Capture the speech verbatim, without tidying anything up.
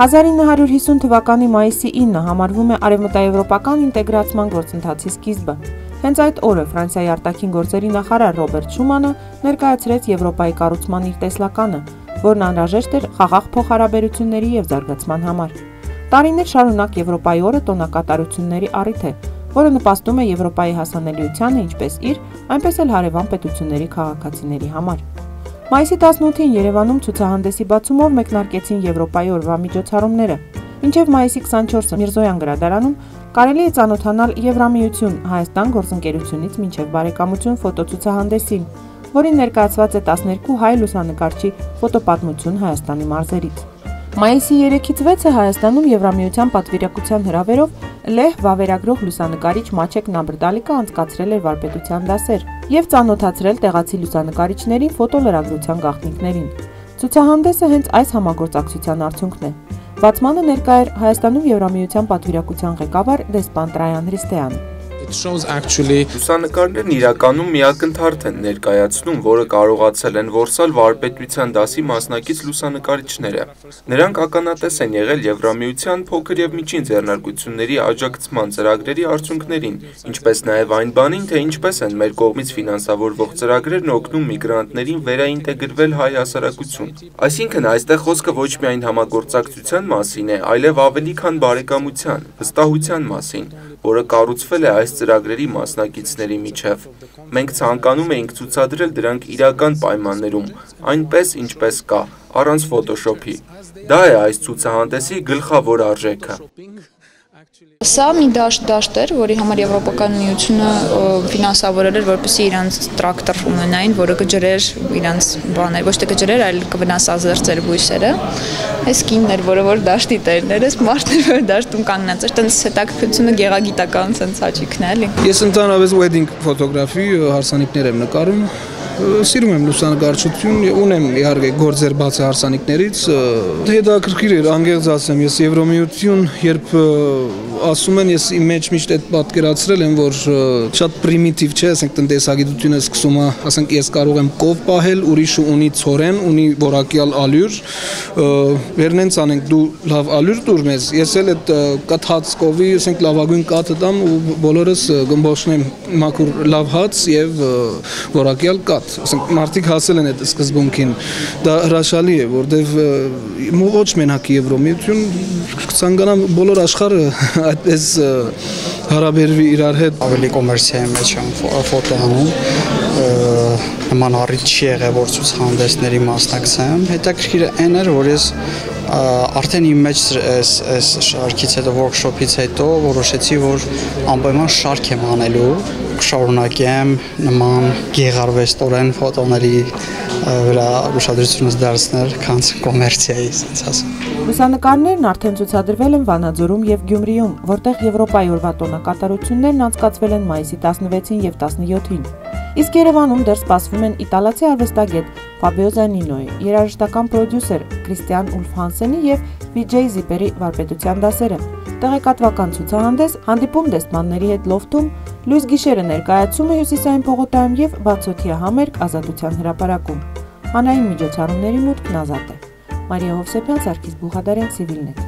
հազար ինը հարյուր հիսուն թվականի մայիսի ինը համարվում է արևմտաեվրոպական ինտեգրացման գործընթացի սկիզբը։ Հենց այդ օրը Ֆրանսիայի արտաքին գործերի նախարար Ռոբերտ Շումանը ներկայացրեց Եվրոպայի կառուցման իր տեսլականը, որն անհրաժեշտ էր խաղաղ փոխհարաբերությունների եւ զարգացման համար։ Տարիներ շարունակ Եվրոպայի օրը տոնակատարությունների առիթ է, որը նպաստում է Եվրոպայի հասանելիությանը ինչպես իր, այնպես էլ հարևան պետությունների քաղաքացիների համար։ Մայիսի տասնութին Երևանում ցուցահանդեսի բացումով մեկնարկեցին Եվրոպայի օրվա միջոցառումները։ Մինչև մայիսի քսանչորսը Միրզոյան գրադարանում կարելի է ծանոթանալ Եվրամիություն Հայաստան գործընկերությունից մինչև բարեկամություն ֆոտոցուցահանդեսին, որին ներկայացված է տասներկու հայ լուսանկարչի ֆոտոպատմություն Հայաստանի մարզերից։ Մայիսի երեքից վեցը Հայաստանում Եվրամիության պատվիրակության հրավերով լեհ վավերագրող լուսանկարիչ Մաչեկ Նաբրդալիկը անցկացրել էր վարպետության դասեր եւ ծանոթացրել տեղացի լուսանկարիչներին ֆոտոլրագրության գաղտնիքներին։ Ցուցահանդեսը հենց այս համագործակցության արդյունքն է։ Բացմանը ներկա էր Հայաստանում Եվրամիության պատվիրակության ղեկավար դեսպան Տրայան Հրիստեյանը։ Լուսանկարներն իրականում մի ակնթարթ են ներկայացնում, որը կարողացել են որսալ վարպետության դասի մասնակից լուսանկարիչները։ Նրանք ականատես են եղել Եվրամիության փոքր եւ միջին ձեռնարկությունների աջակցման ծրագրերի արդյունքներին, ինչպես նաեւ այն բանին, թե ինչպես են մեր կողմից ֆինանսավորվող ծրագրերն օգնում միգրանտներին վերաինտեգրվել հայ հասարակություն։ Այսինքն այստեղ խոսքը ոչ միայն համագործակցության մասին է, այլև ավելի քան բարեկամության, վստահության մասին, որը կառուցվել է այս ծրագրերի մասնակիցների միջև։ Մենք ցանկանում էինք ցուցադրել դրանք իրական պայմաններում, այնպես ինչպես կա, առանց ֆոտոշոփի։ Դա է այս ցուցահանդեսի գլխավոր արժեքը։ Սա մի դաշտ էր, որի համար Եվրոպական միությունը ֆինանսավորել էր, որպեսզի իրանց տրակտոր ունենային, որը կջրեր իրանց բաներ, ոչ թե կջրեր, այլ կվնասազերծեր բույսերը։ Այս կինն էր, որը որ դաշտի տերն էր, այս մարդն էր, որ դաշտում կանգնած էր, տենց հետաքրքրությունը գեղագիտական sense աչիքն է, էլի։ Ես ընդհանրապես wedding ֆոտոգրաֆի հարսանիքներ եմ նկարում։ Սիրում եմ լուսանկարչություն, ունեմ իհարկե գործեր բացի հարսանիքներից, հետաքրքիր էր, անգեղծ ասեմ, ես Եվրոմիություն, երբ ասում են, ես իմ մեջ միշտ այդ պատկերացրել եմ, որ շատ պրիմիտիվ չէ, ասենք տնտեսագիտությունը սկսում է, ասենք ես կարող եմ կով պահել, ուրիշը ունի ցորեն, ունի որակյալ ալյուր, վերնենց անենք դու լավ ալյուր տուր մեզ, ես էլ այդ կաթած կովի, ասենք լավագույն կաթը տամ ու բոլորս գմբոշնեմ մաքուր լավ հաց եւ որակյալ կաթ, ասենք մարդիկ հասել են այդ սկզբունքին, դա հրաշալի է, որտեվ ոչ մենակ Եվրոմիություն, ցանկանամ բոլոր աշխարհը այդպես հարաբերվի իրար հետ։ Ավելի կոմերցիայի մեջ եմ ֆոտոանում, նման առիթ չի եղել, որ ցուցահանդեսների մասնակցեմ։ Հետաքրքիրը այն էր, որ ես արդեն իմ մեջ այս շարքից հետո, workshop-ից հետո որոշեցի, որ անպայման շարք եմ անելու, շարունակեմ նման գեղարվեստորեն ֆոտոների վրա ուշադրությունս դարձնել, քան կոմերցիայի, ասենց ասեմ։ Լուսանկարներն արդեն ցուցադրվել են Վանաձորում եւ Գյումրիում, որտեղ Եվրոպայի օրվա տոնակատարություններն անցկացվել են մայիսի տասնվեցին եւ տասնյոթին։ Իսկ Երևանում դեռ սպասվում են իտալացի արվեստագետ Ֆաբիո Զանինոյի, երաժշտական պրոդյուսեր Կրիստիան Ուլֆ Հանսենի եւ վի ջեյ Զիպերի վարպետության դասերը, տեղեկատվական ցուցահանդես, հանդիպում դեսպանների հետ լոֆթում, լույս գիշերը ներկայացումը Հյուսիսային պողոտայում եւ բացօթյա համերգ Ազատության հրապարակում։ Հանրային միջոցառումների մուտքն ազատ է։ Մարիա Հովսեփյան, Սարգիս Բուխադարյան, Civilnet։